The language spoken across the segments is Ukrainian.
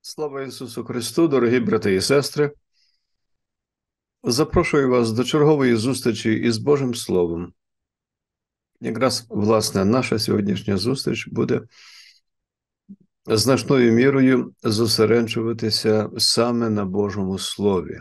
Слава Ісусу Христу, дорогі брати і сестри! Запрошую вас до чергової зустрічі із Божим Словом. Якраз, власне, наша сьогоднішня зустріч буде значною мірою зосереджуватися саме на Божому Слові.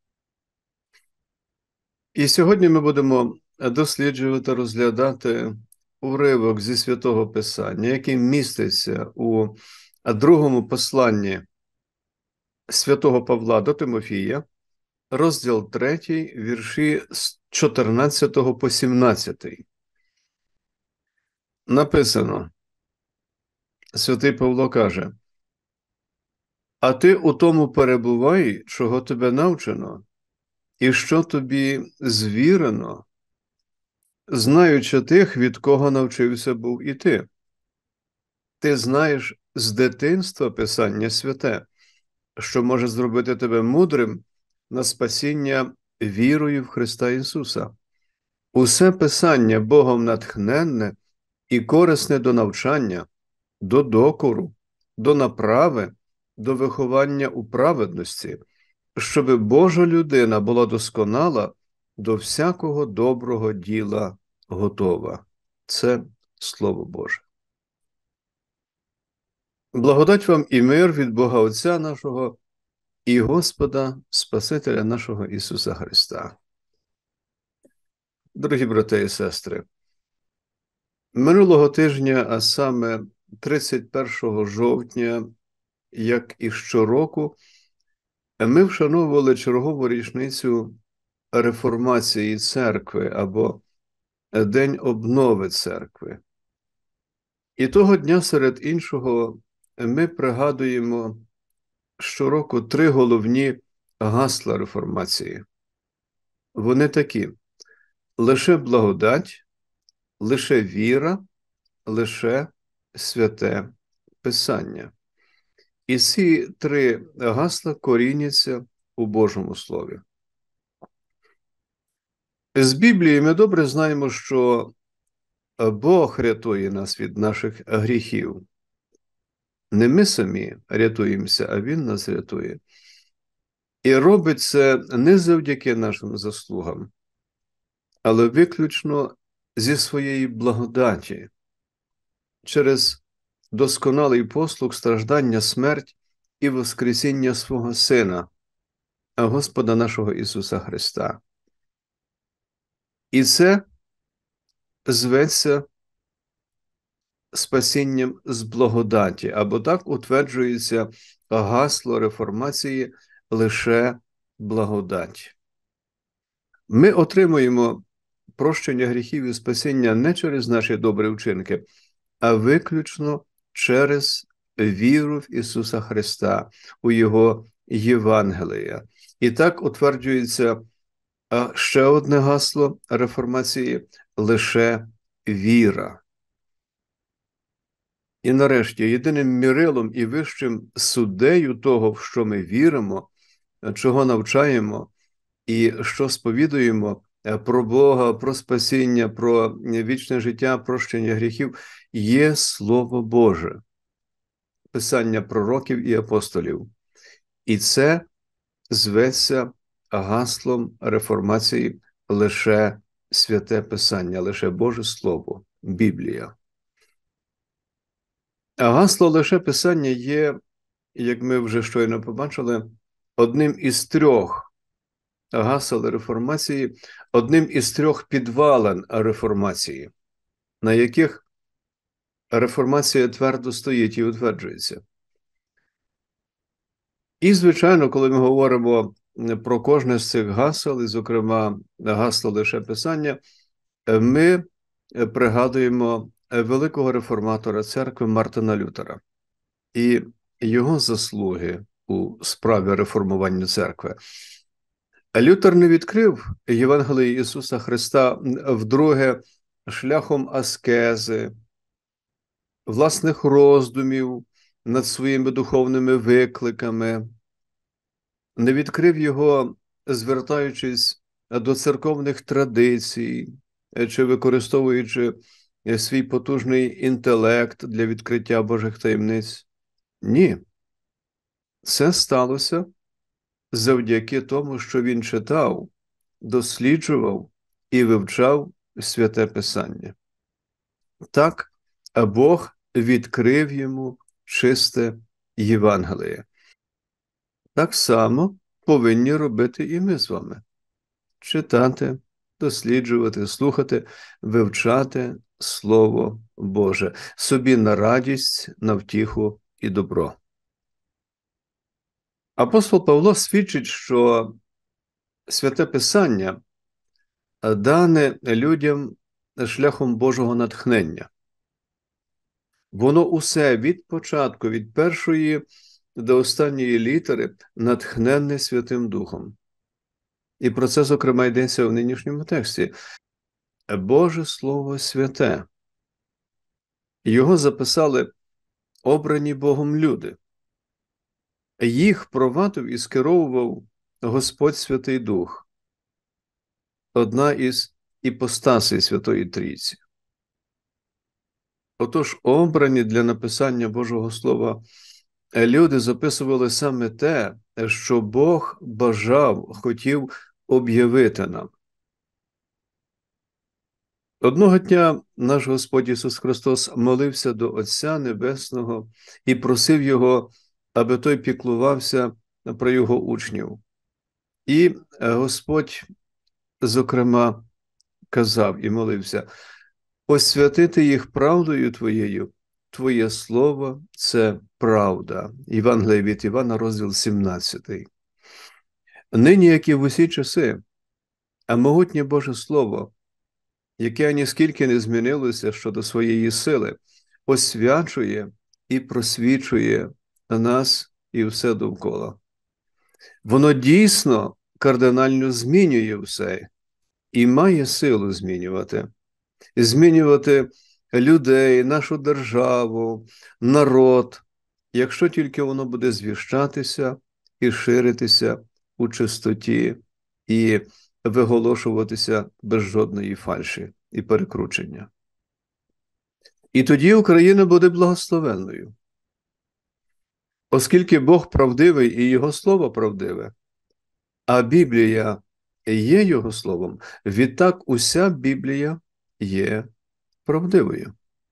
І сьогодні ми будемо досліджувати, розглядати уривок зі Святого Писання, який міститься у другому посланні Святого Павла до Тимофія, розділ 3, вірші з 14 по 17. Написано, святий Павло каже: «А ти у тому перебувай, чого тебе навчено, і що тобі звірено, знаючи тих, від кого навчився був і ти. Ти знаєш з дитинства Писання Святе, що може зробити тебе мудрим на спасіння вірою в Христа Ісуса. Усе Писання Богом натхненне і корисне до навчання, до докору, до направи, до виховання у праведності, щоби Божа людина була досконала, до всякого доброго діла готова». Це Слово Боже. Благодать вам і мир від Бога Отця нашого і Господа, Спасителя нашого Ісуса Христа. Дорогі брати і сестри, минулого тижня, а саме 31 жовтня, як і щороку, ми вшановували чергову річницю реформації церкви або День обнови церкви. І того дня, серед іншого, ми пригадуємо щороку 3 головні гасла реформації. Вони такі: лише благодать, лише віра, лише святе Писання. І ці 3 гасла коріняться у Божому Слові. З Біблії ми добре знаємо, що Бог рятує нас від наших гріхів. Не ми самі рятуємося, а Він нас рятує. І робить це не завдяки нашим заслугам, але виключно зі своєї благодаті, через досконалий послуг, страждання, смерть і воскресіння свого Сина, Господа нашого Ісуса Христа. І це зветься спасінням з благодаті, або так утверджується гасло реформації «лише благодать». Ми отримуємо прощення гріхів і спасіння не через наші добрі вчинки, а виключно через віру в Ісуса Христа, у Його Євангелія. І так утверджується ще одне гасло реформації – лише віра. І нарешті, єдиним мірилом і вищим суддею того, в що ми віримо, чого навчаємо і що сповідуємо про Бога, про спасіння, про вічне життя, прощення гріхів, є Слово Боже, Писання пророків і апостолів. І це зветься гаслом реформації лише святе Писання, лише Боже Слово, Біблія. А гасло «лише Писання» є, як ми вже щойно побачили, одним із 3 гасел реформації, одним із 3 підвалин реформації, на яких реформація твердо стоїть і утверджується. І, звичайно, коли ми говоримо про кожне з цих гасел, і, зокрема, гасло «лише Писання», ми пригадуємо великого реформатора церкви Мартина Лютера і його заслуги у справі реформування церкви. Лютер не відкрив Євангелії Ісуса Христа вдруге шляхом аскези, власних роздумів над своїми духовними викликами, не відкрив його, звертаючись до церковних традицій, чи використовуючи свій потужний інтелект для відкриття Божих таємниць. Ні. Це сталося завдяки тому, що він читав, досліджував і вивчав Святе Писання. Так, Бог відкрив йому чисте Євангеліє. Так само повинні робити і ми з вами. Читати, досліджувати, слухати, вивчати Слово Боже, собі на радість, на втіху і добро. Апостол Павло свідчить, що Святе Писання дане людям шляхом Божого натхнення. Воно усе від початку, від першої до останньої літери натхненне Святим Духом. І про це, зокрема, йдеться в нинішньому тексті. Боже Слово святе. Його записали обрані Богом люди. Їх провадив і скеровував Господь Святий Дух, одна із іпостасей Святої Трійці. Отож, обрані для написання Божого Слова люди записували саме те, що Бог бажав, хотів об'явити нам. Одного дня наш Господь Ісус Христос молився до Отця Небесного і просив Його, аби той піклувався про Його учнів. І Господь, зокрема, казав і молився: освятити їх правдою Твоєю, Твоє Слово – це правда. Євангеліє від Івана, розділ 17. Нині, як і в усі часи, а могутнє Боже Слово, яке ніскільки не змінилося щодо своєї сили, освячує і просвічує нас і все довкола. Воно дійсно кардинально змінює все і має силу змінювати. Змінювати людей, нашу державу, народ, якщо тільки воно буде звіщатися і ширитися у чистоті і виголошуватися без жодної фальші і перекручення. І тоді Україна буде благословенною. Оскільки Бог правдивий і Його Слово правдиве, а Біблія є Його Словом, відтак уся Біблія є правдивою.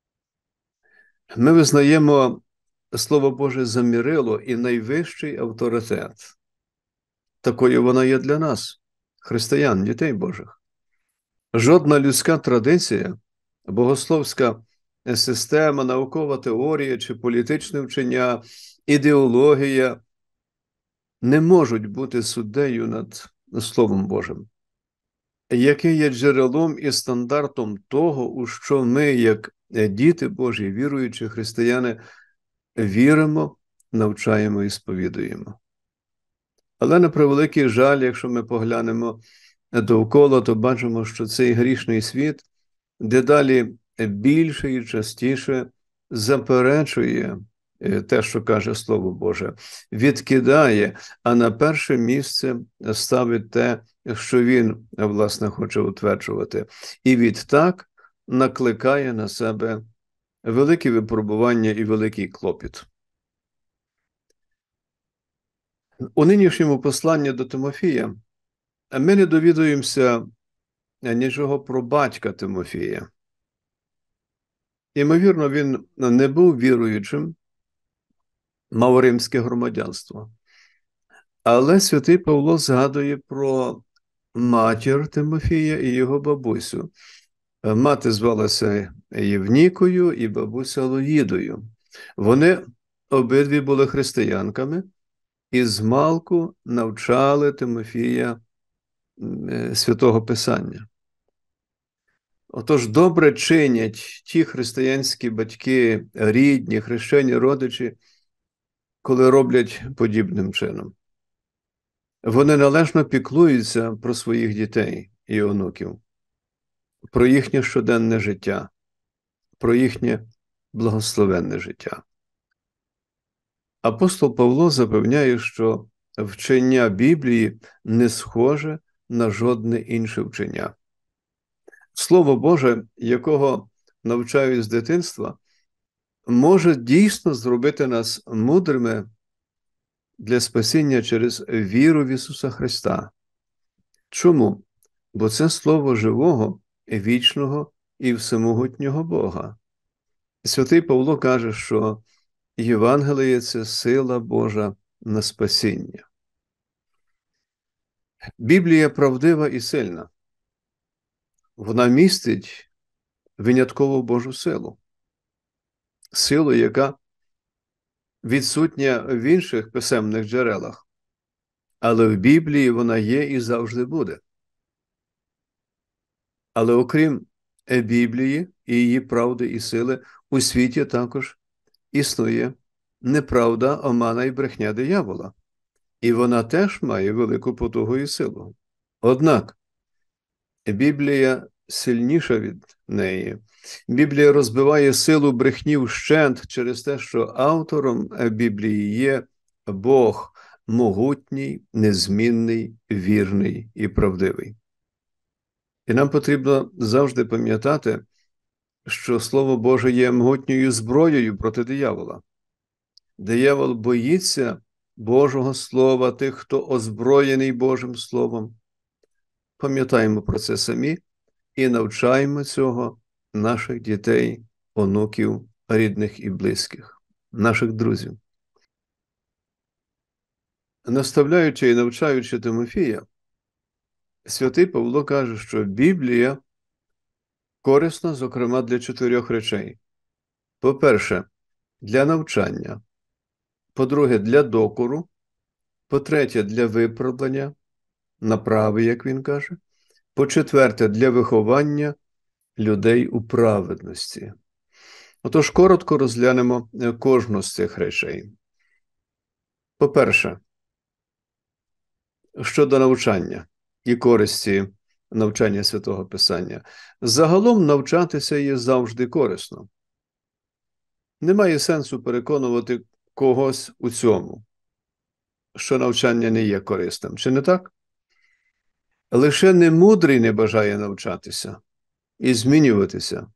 Ми визнаємо Слово Боже за мірило і найвищий авторитет. Такою вона є для нас, християн, дітей Божих. Жодна людська традиція, богословська система, наукова теорія чи політичне вчення, ідеологія не можуть бути суддею над Словом Божим, яке є джерелом і стандартом того, у що ми, як діти Божі, віруючі християни, віримо, навчаємо і сповідуємо. Але на превеликий жаль, якщо ми поглянемо довкола, то бачимо, що цей грішний світ дедалі більше і частіше заперечує те, що каже Слово Боже, відкидає, а на перше місце ставить те, що він, власне, хоче утверджувати. І відтак накликає на себе великі випробування і великий клопіт. У нинішньому посланні до Тимофія ми не довідуємося нічого про батька Тимофія. Ймовірно, він не був віруючим, мав римське громадянство. Але святий Павло згадує про матір Тимофія і його бабусю. Мати звалася Євнікою і бабуся Лоїдою. Вони обидві були християнками і змалку навчали Тимофія Святого Писання. Отож, добре чинять ті християнські батьки, рідні, хрещені родичі, коли роблять подібним чином. Вони належно піклуються про своїх дітей і онуків, про їхнє щоденне життя, про їхнє благословенне життя. Апостол Павло запевняє, що вчення Біблії не схоже на жодне інше вчення. Слово Боже, якого навчають з дитинства, може дійсно зробити нас мудрими для спасіння через віру в Ісуса Христа. Чому? Бо це слово живого, вічного і всемогутнього Бога. Святий Павло каже, що Євангеліє – це сила Божа на спасіння. Біблія правдива і сильна. Вона містить винятково Божу силу. Силу, яка відсутня в інших писемних джерелах. Але в Біблії вона є і завжди буде. Але окрім Біблії і її правди і сили, у світі також існує неправда, омана і брехня диявола. І вона теж має велику потугу і силу. Однак Біблія сильніша від неї. Біблія розбиває силу брехні вщент через те, що автором Біблії є Бог, могутній, незмінний, вірний і правдивий. І нам потрібно завжди пам'ятати, що Слово Боже є могутньою зброєю проти диявола. Диявол боїться Божого Слова, тих, хто озброєний Божим Словом. Пам'ятаємо про це самі і навчаємо цього наших дітей, онуків, рідних і близьких, наших друзів. Наставляючи і навчаючи Тимофія, святий Павло каже, що Біблія корисна, зокрема, для 4 речей. По-перше, для навчання. По-друге, для докору. По-третє, для виправдання, направи, як він каже. По-четверте, для виховання людей у праведності. Отож, коротко розглянемо кожну з цих речей. По-перше, щодо навчання і користі навчання Святого Писання. Загалом навчатися є завжди корисно. Немає сенсу переконувати когось у цьому, що навчання не є корисним. Чи не так? Лише немудрий не бажає навчатися і змінюватися.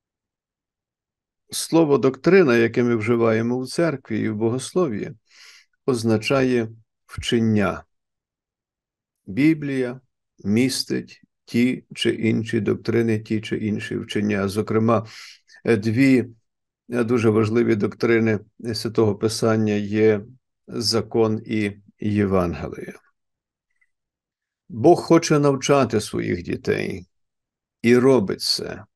Слово «доктрина», яке ми вживаємо у церкві і в богослов'ї, означає вчення. Біблія містить ті чи інші доктрини, ті чи інші вчення. Зокрема, 2 дуже важливі доктрини Святого Писання є закон і Євангеліє. Бог хоче навчати своїх дітей і робить це.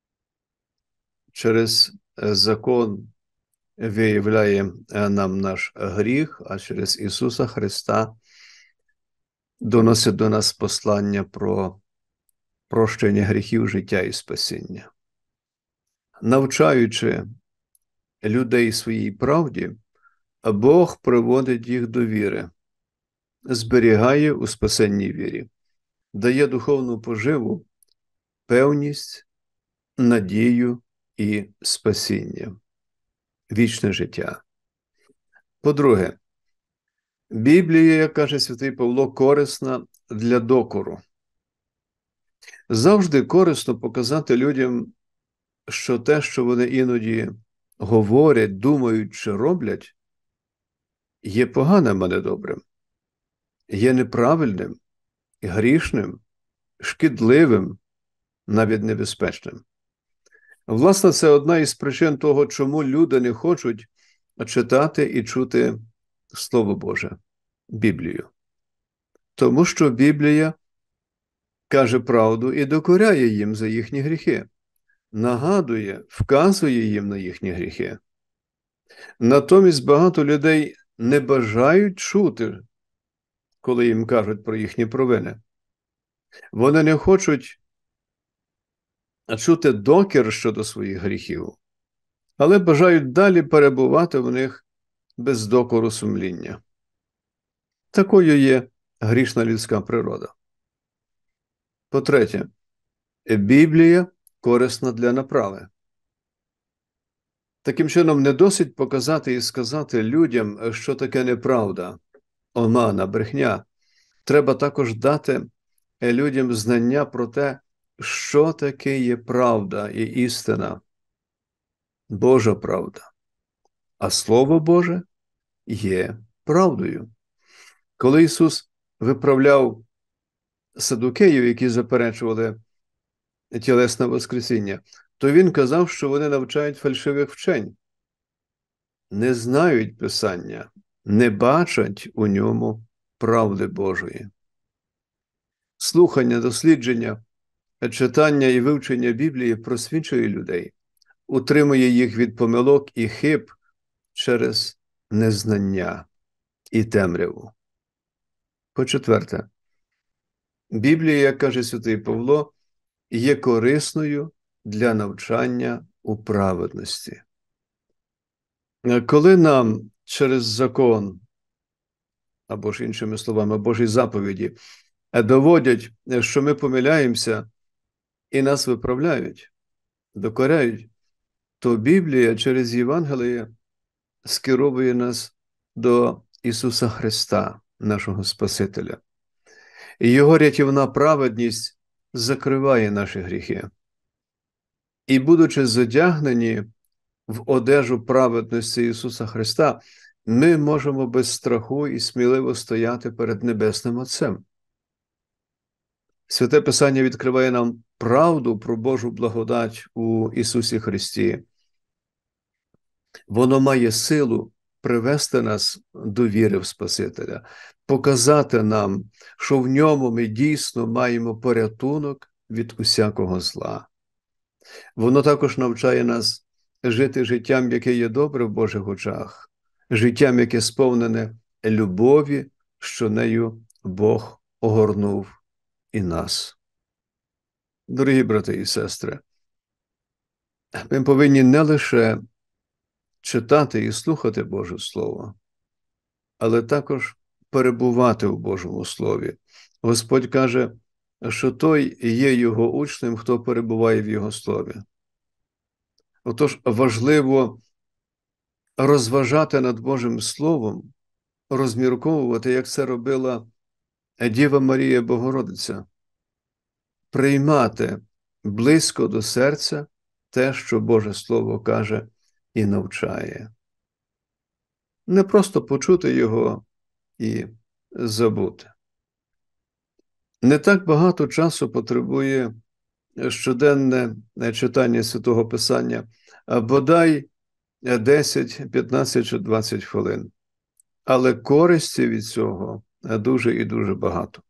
Через закон виявляє нам наш гріх, а через Ісуса Христа доносить до нас послання про прощення гріхів, життя і спасіння. Навчаючи людей своїй правді, Бог приводить їх до віри, зберігає у спасенній вірі, дає духовну поживу, певність, надію і спасіння, вічне життя. По-друге, Біблія, як каже святий Павло, корисна для докору. Завжди корисно показати людям, що те, що вони іноді говорять, думають чи роблять, є поганим, а не добрим, є неправильним, грішним, шкідливим, навіть небезпечним. Власне, це одна із причин того, чому люди не хочуть читати і чути Слово Боже, Біблію. Тому що Біблія каже правду і докоряє їм за їхні гріхи, нагадує, вказує їм на їхні гріхи. Натомість багато людей не бажають чути, коли їм кажуть про їхні провини. Вони не хочуть чути докір щодо своїх гріхів, але бажають далі перебувати в них без докору сумління. Такою є грішна людська природа. По-третє, Біблія корисна для направи. Таким чином, не досить показати і сказати людям, що таке неправда, омана, брехня. Треба також дати людям знання про те, що таке є правда і істина, Божа правда. А Слово Боже є правдою. Коли Ісус виправляв садукеїв, які заперечували тілесне воскресіння, то Він казав, що вони навчають фальшивих вчень, не знають Писання, не бачать у ньому правди Божої. Слухання, дослідження, читання і вивчення Біблії просвічує людей, утримує їх від помилок і хиб через незнання і темряву. По-четверте, Біблія, як каже святий Павло, є корисною для навчання у праведності. Коли нам через закон, або ж іншими словами, Божі заповіді, доводять, що ми помиляємося і нас виправляють, докоряють, то Біблія через Євангеліє скеровує нас до Ісуса Христа, нашого Спасителя. І Його рятівна праведність закриває наші гріхи. І, будучи задягнені в одежу праведності Ісуса Христа, ми можемо без страху і сміливо стояти перед Небесним Отцем. Святе Писання відкриває нам правду про Божу благодать у Ісусі Христі. Воно має силу привести нас до віри в Спасителя, показати нам, що в ньому ми дійсно маємо порятунок від усякого зла. Воно також навчає нас жити життям, яке є добре в Божих очах, життям, яке сповнене любові, що нею Бог огорнув і нас. Дорогі брати і сестри, ми повинні не лише читати і слухати Боже Слово, але також перебувати у Божому Слові. Господь каже, що той є Його учнем, хто перебуває в Його Слові. Отож, важливо розважати над Божим Словом, розмірковувати, як це робила Діва Марія Богородиця, приймати близько до серця те, що Боже Слово каже і навчає. Не просто почути його і забути. Не так багато часу потребує щоденне читання Святого Писання, бодай 10, 15 чи 20 хвилин. Але користі від цього дуже і дуже багато.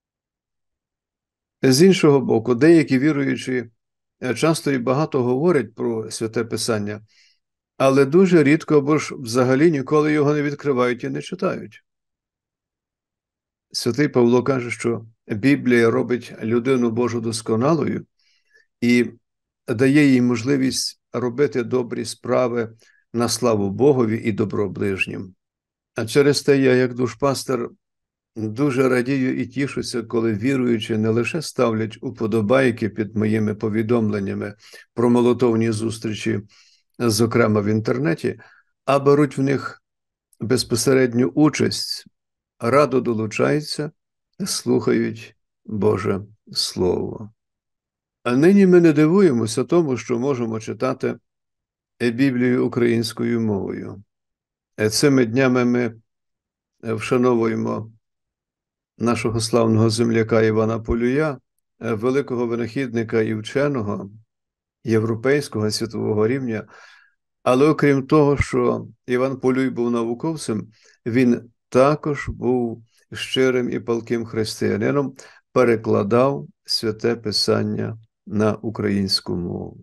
З іншого боку, деякі віруючі часто і багато говорять про Святе Писання, але дуже рідко або ж взагалі ніколи його не відкривають і не читають. Святий Павло каже, що Біблія робить людину Божу досконалою і дає їй можливість робити добрі справи на славу Богові і добро ближнім. А через те я, як душпастер, дуже радію і тішуся, коли віруючі не лише ставлять уподобайки під моїми повідомленнями про молитовні зустрічі, зокрема в інтернеті, а беруть в них безпосередню участь, радо долучаються, слухають Боже Слово. А нині ми не дивуємося тому, що можемо читати Біблію українською мовою. Цими днями ми вшановуємо нашого славного земляка Івана Полюя, великого винахідника і вченого європейського світового рівня. Але окрім того, що Іван Полюй був науковцем, він також був щирим і палким християнином, перекладав Святе Писання на українську мову.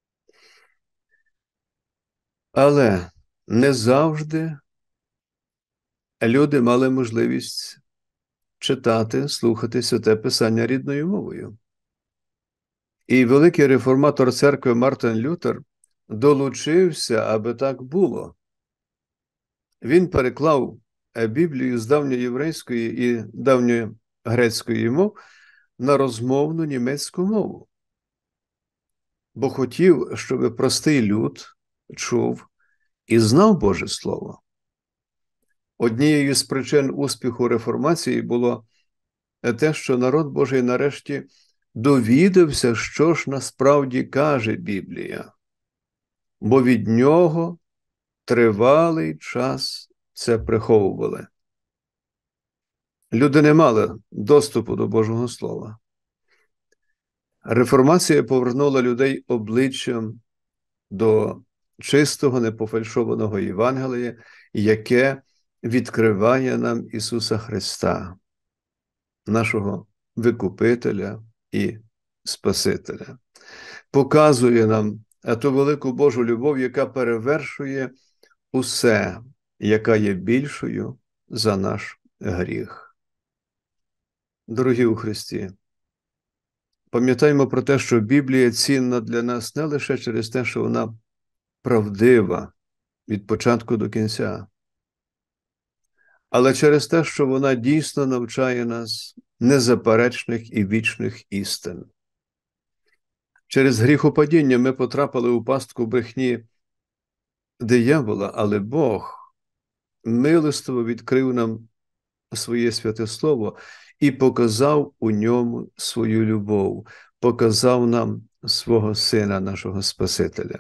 Але не завжди люди мали можливість читати, слухати Святе Писання рідною мовою. І великий реформатор церкви Мартин Лютер долучився, аби так було. Він переклав Біблію з давньоєврейської і давньогрецької мов на розмовну німецьку мову. Бо хотів, щоб простий люд чув і знав Боже Слово. Однією з причин успіху реформації було те, що народ Божий нарешті довідався, що ж насправді каже Біблія. Бо від нього тривалий час це приховували. Люди не мали доступу до Божого Слова. Реформація повернула людей обличчям до чистого, непофальшованого Євангелія, яке відкриває нам Ісуса Христа, нашого Викупителя і Спасителя. Показує нам ту велику Божу любов, яка перевершує усе, яка є більшою за наш гріх. Дорогі у Христі, пам'ятаємо про те, що Біблія цінна для нас не лише через те, що вона правдива від початку до кінця, але через те, що вона дійсно навчає нас незаперечних і вічних істин. Через гріхопадіння ми потрапили у пастку брехні диявола, але Бог милостиво відкрив нам своє святе слово і показав у ньому свою любов, показав нам свого Сина, нашого Спасителя.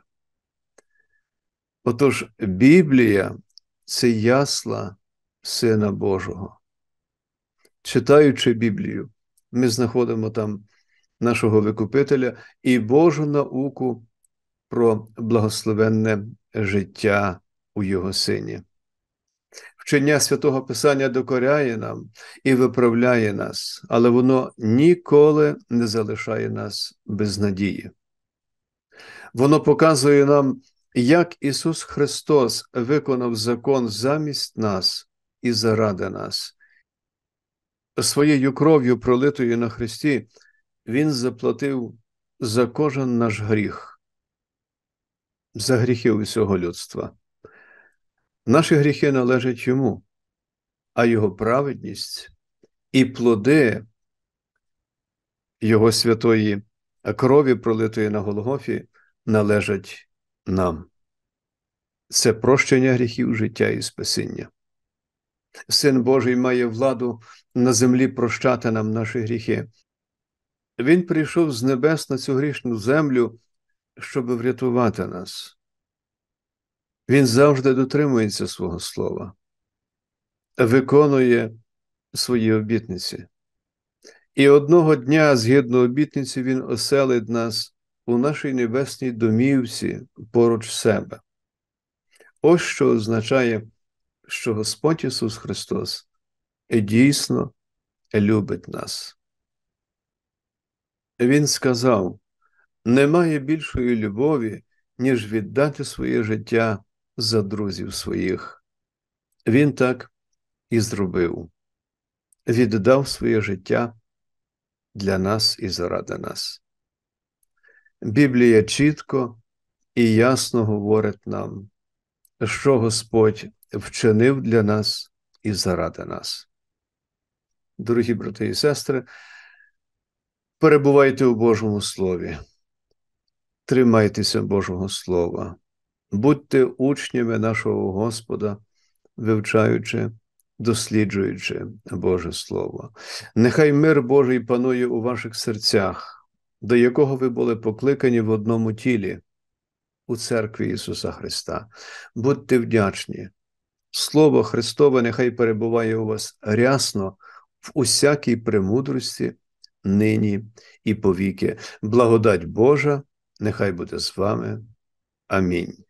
Отож, Біблія – це ясла Сина Божого. Читаючи Біблію, ми знаходимо там нашого Викупителя і Божу науку про благословенне життя у Його Сині. Вчення Святого Писання докоряє нам і виправляє нас, але воно ніколи не залишає нас без надії. Воно показує нам, як Ісус Христос виконав закон замість нас і заради нас. Своєю кров'ю, пролитою на Христі, Він заплатив за кожен наш гріх, за гріхи усього людства. Наші гріхи належать Йому, а Його праведність і плоди Його святої крові, пролитої на Голгофі, належать нам. Це прощення гріхів, життя і спасіння. Син Божий має владу на землі прощати нам наші гріхи. Він прийшов з небес на цю грішну землю, щоб врятувати нас. Він завжди дотримується свого слова, виконує свої обітниці. І одного дня, згідно обітниці, Він оселить нас у нашій небесній домівці поруч себе. Ось що означає, що Господь Ісус Христос дійсно любить нас. Він сказав, немає більшої любові, ніж віддати своє життя за друзів своїх. Він так і зробив. Віддав своє життя для нас і заради нас. Біблія чітко і ясно говорить нам, що Господь вчинив для нас і заради нас. Дорогі брати і сестри, перебувайте у Божому Слові, тримайтеся Божого Слова, будьте учнями нашого Господа, вивчаючи, досліджуючи Боже Слово. Нехай мир Божий панує у ваших серцях, до якого ви були покликані в одному тілі, у церкві Ісуса Христа. Будьте вдячні. Слово Христове нехай перебуває у вас рясно в усякій премудрості, нині і повіки. Благодать Божа нехай буде з вами. Амінь.